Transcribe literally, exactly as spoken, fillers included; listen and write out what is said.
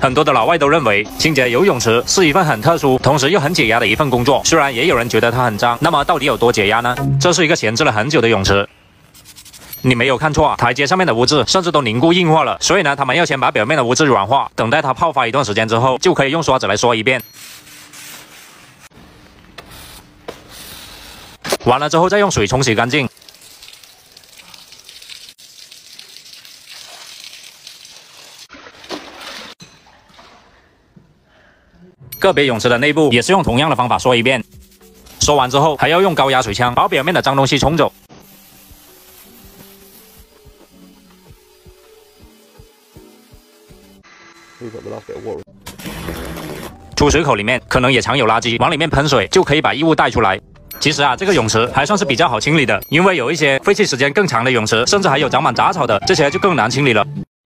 很多的老外都认为清洁游泳池是一份很特殊，同时又很解压的一份工作。虽然也有人觉得它很脏，那么到底有多解压呢？这是一个闲置了很久的泳池。 你没有看错，台阶上面的污渍甚至都凝固硬化了，所以呢，他们要先把表面的污渍软化，等待它泡发一段时间之后，就可以用刷子来刷一遍。完了之后再用水冲洗干净。个别泳池的内部也是用同样的方法刷一遍，刷完之后还要用高压水枪把表面的脏东西冲走。 出水口里面可能也藏有垃圾，往里面喷水就可以把异物带出来。其实啊，这个泳池还算是比较好清理的，因为有一些废弃时间更长的泳池，甚至还有长满杂草的，这些就更难清理了。